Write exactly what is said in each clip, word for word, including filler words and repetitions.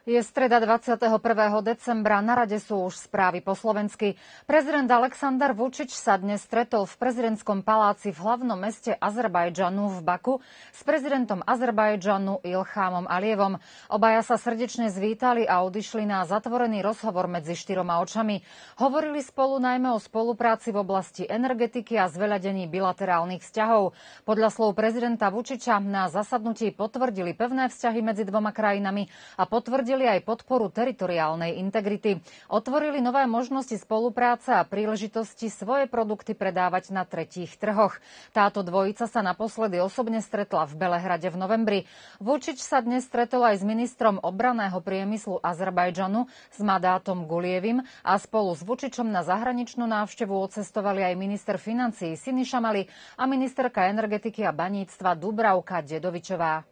Je streda dvadsiateho prvého decembra, na rade sú už správy po slovensky. Prezident Aleksandar Vučić sa dnes stretol v prezidentskom paláci v hlavnom meste Azerbajdžanu v Baku s prezidentom Azerbajdžanu Ilhamom Alijevom. Obaja sa srdečne zvítali a odišli na zatvorený rozhovor medzi štyroma očami. Hovorili spolu najmä o spolupráci v oblasti energetiky a zveľadení bilaterálnych vzťahov. Podľa slov prezidenta Vučića na zasadnutí potvrdili pevné vzťahy medzi dvoma krajinami a potvrdili aj podporu teritoriálnej integrity. Otvorili nové možnosti spolupráce a príležitosti svoje produkty predávať na tretích trhoch. Táto dvojica sa naposledy osobne stretla v Belehrade v novembri. Vučić sa dnes stretol aj s ministrom obranného priemyslu Azerbajdžanu s Madátom Gulievim a spolu s Vučićom na zahraničnú návštevu odcestovali aj minister financií Siniša Mali a ministerka energetiky a baníctva Dubravka Dedovičová.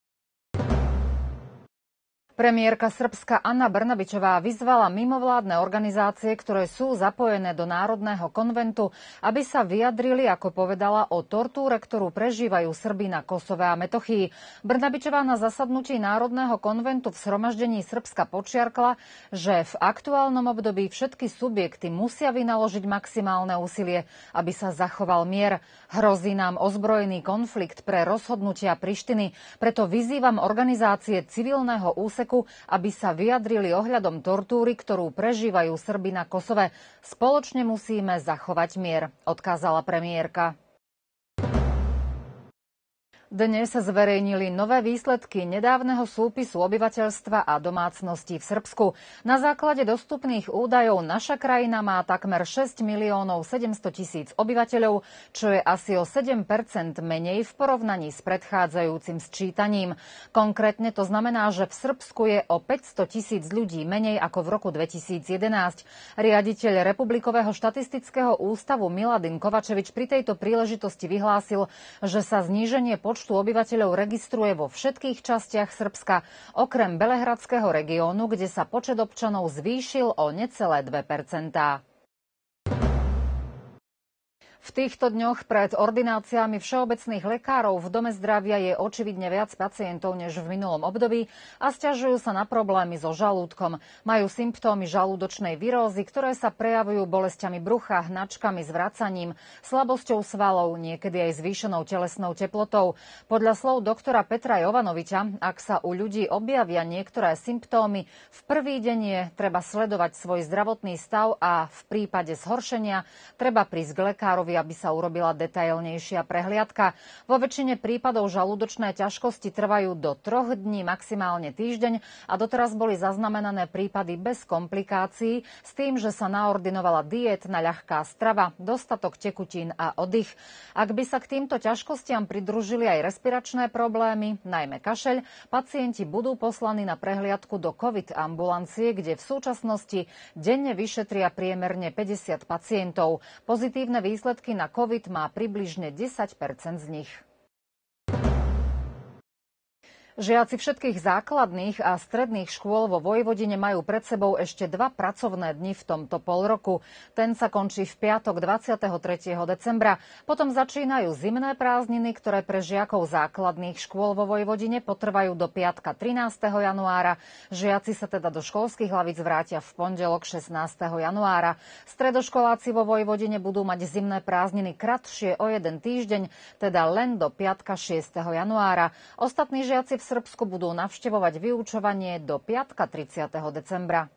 Premiérka Srbska Ana Brnabićová vyzvala mimovládne organizácie, ktoré sú zapojené do Národného konventu, aby sa vyjadrili, ako povedala, o tortúre, ktorú prežívajú Srbi na Kosove a Metochii. Brnabićová na zasadnutí Národného konventu v zhromaždení Srbska podčiarkla, že v aktuálnom období všetky subjekty musia vynaložiť maximálne úsilie, aby sa zachoval mier. Hrozí nám ozbrojený konflikt pre rozhodnutia Prištiny, preto vyzývam organizácie civilného úseku, aby sa vyjadrili ohľadom tortúry, ktorú prežívajú Srbi na Kosove. Spoločne musíme zachovať mier, odkázala premiérka. Dnes sa zverejnili nové výsledky nedávneho súpisu obyvateľstva a domácností v Srbsku. Na základe dostupných údajov naša krajina má takmer šesť miliónov sedemsto tisíc obyvateľov, čo je asi o sedem percent menej v porovnaní s predchádzajúcim sčítaním. Konkrétne to znamená, že v Srbsku je o päťsto tisíc ľudí menej ako v roku dvetisíc jedenásť. Riaditeľ Republikového štatistického ústavu Miladin Kovačevič pri tejto príležitosti vyhlásil, že sa zníženie počtu počtu obyvateľov registruje vo všetkých častiach Srbska, okrem Belehradského regiónu, kde sa počet občanov zvýšil o necelé dve percentá. V týchto dňoch pred ordináciami všeobecných lekárov v Dome zdravia je očividne viac pacientov než v minulom období a sťažujú sa na problémy so žalúdkom. Majú symptómy žalúdočnej virózy, ktoré sa prejavujú bolesťami brucha, hnačkami, zvracaním, slabosťou svalov, niekedy aj zvýšenou telesnou teplotou. Podľa slov doktora Petra Jovanoviča, ak sa u ľudí objavia niektoré symptómy, v prvý deň je treba sledovať svoj zdravotný stav a v prípade zhoršenia treba prísť k lekárovi, aby sa urobila detailnejšia prehliadka. Vo väčšine prípadov žalúdočné ťažkosti trvajú do troch dní, maximálne týždeň a doteraz boli zaznamenané prípady bez komplikácií s tým, že sa naordinovala diétna ľahká strava, dostatok tekutín a oddych. Ak by sa k týmto ťažkostiam pridružili aj respiračné problémy, najmä kašeľ, pacienti budú poslaní na prehliadku do COVID ambulancie, kde v súčasnosti denne vyšetria priemerne päťdesiat pacientov. Pozitívne výsledky na COVID má približne desať percent z nich. Žiaci všetkých základných a stredných škôl vo Vojvodine majú pred sebou ešte dva pracovné dni v tomto polroku. Ten sa končí v piatok dvadsiateho tretieho decembra. Potom začínajú zimné prázdniny, ktoré pre žiakov základných škôl vo Vojvodine potrvajú do piatka trinásteho januára. Žiaci sa teda do školských hlavíc vrátia v pondelok šestnásteho januára. Stredoškoláci vo Vojvodine budú mať zimné prázdniny kratšie o jeden týždeň, teda len do piatka šiesteho januára. Ostatní žiaci v Srbsku budú navštevovať vyučovanie do piatka tridsiateho decembra.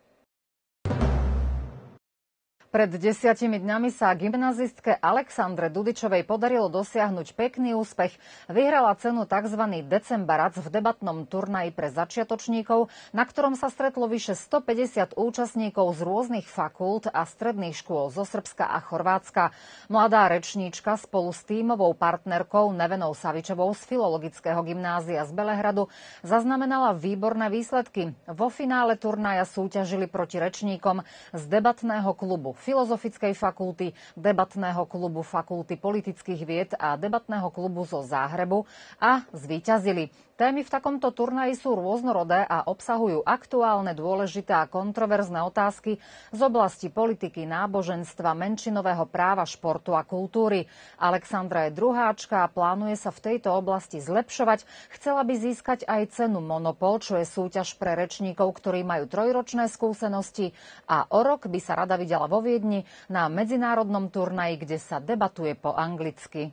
Pred desiatimi dňami sa gymnazistke Alexandre Dudičovej podarilo dosiahnuť pekný úspech. Vyhrala cenu tzv. Decembarac v debatnom turnaji pre začiatočníkov, na ktorom sa stretlo vyše stopäťdesiat účastníkov z rôznych fakult a stredných škôl zo Srbska a Chorvátska. Mladá rečníčka spolu s tímovou partnerkou Nevenou Savičovou z Filologického gymnázia z Belehradu zaznamenala výborné výsledky. Vo finále turnaja súťažili proti rečníkom z debatného klubu Filozofickej fakulty, debatného klubu Fakulty politických vied a debatného klubu zo Záhrebu a zvíťazili. Témy v takomto turnaji sú rôznorodé a obsahujú aktuálne, dôležité a kontroverzné otázky z oblasti politiky, náboženstva, menšinového práva, športu a kultúry. Alexandra je druháčka a plánuje sa v tejto oblasti zlepšovať. Chcela by získať aj cenu Monopol, čo je súťaž pre rečníkov, ktorí majú trojročné skúsenosti, a o rok by sa rada videla vo Viedni na medzinárodnom turnaji, kde sa debatuje po anglicky.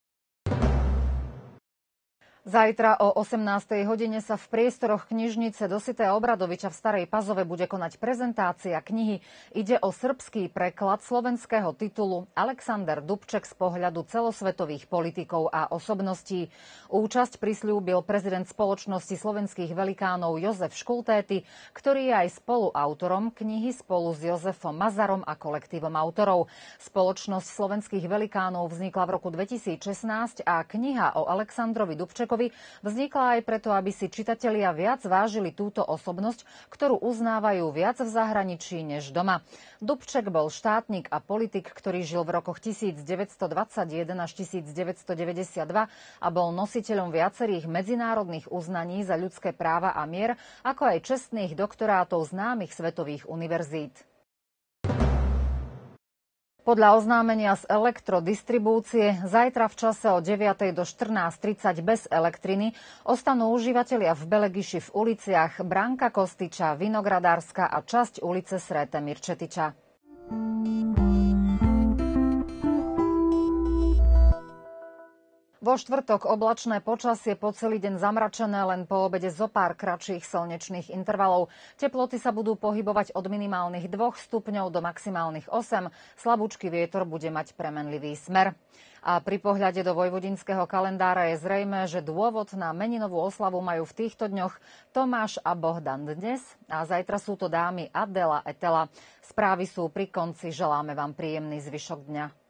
Zajtra o osemnástej hodine sa v priestoroch knižnice Dositeja Obradoviča v Starej Pazove bude konať prezentácia knihy. Ide o srbský preklad slovenského titulu Alexander Dubček z pohľadu celosvetových politikov a osobností. Účasť prisľúbil prezident spoločnosti slovenských velikánov Jozef Škultéty, ktorý je aj spoluautorom knihy spolu s Jozefom Mazarom a kolektívom autorov. Spoločnosť slovenských velikánov vznikla v roku dvetisícšestnásť a kniha o Alexandrovi Dubčekovi vznikla aj preto, aby si čitatelia viac vážili túto osobnosť, ktorú uznávajú viac v zahraničí než doma. Dubček bol štátnik a politik, ktorý žil v rokoch devätnásťstodvadsaťjeden až devätnásťstodeväťdesiatdva a bol nositeľom viacerých medzinárodných uznaní za ľudské práva a mier, ako aj čestných doktorátov známych svetových univerzít. Podľa oznámenia z elektrodistribúcie zajtra v čase od deviatej do štrnásť tridsať bez elektriny ostanú užívateľia v Belegiši v uliciach Branka Kostiča, Vinogradárska a časť ulice Srete Mirčetiča. Vo štvrtok oblačné počasie, po celý deň zamračené, len po obede zo pár kratších slnečných intervalov. Teploty sa budú pohybovať od minimálnych dvoch stupňov do maximálnych osem. Slabúčky vietor bude mať premenlivý smer. A pri pohľade do vojvodinského kalendára je zrejmé, že dôvod na meninovú oslavu majú v týchto dňoch Tomáš a Bohdan dnes a zajtra sú to dámy Adela a Etela. Správy sú pri konci, želáme vám príjemný zvyšok dňa.